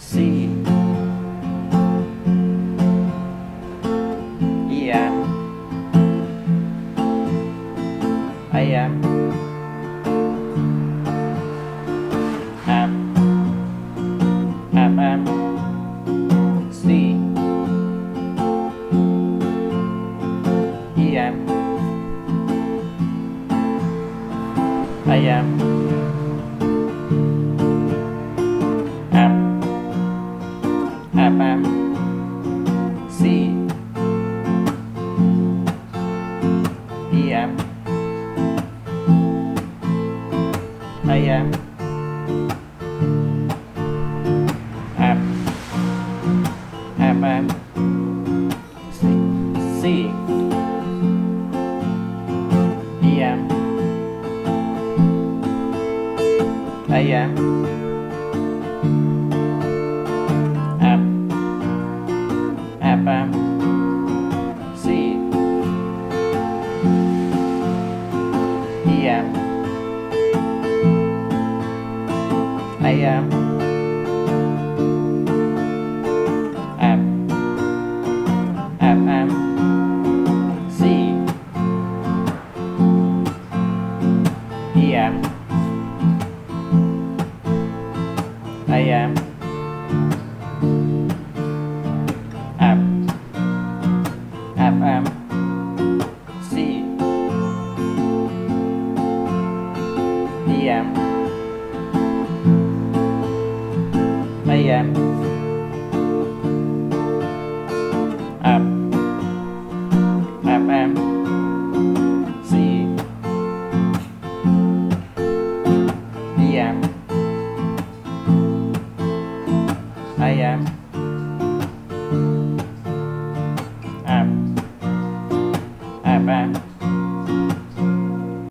C, E, M, A, M, F, F, M, C, E, M, A, M, F, F, M, C, E, M, A, M, F, F, M, C, E, M, A, M, F, F, M, C, E, M, A, M, F, F, M, C, E, M, A, M, F, F, M, C, E, M, A, M, F, F, M, C, E, M, A, M, F, F, M,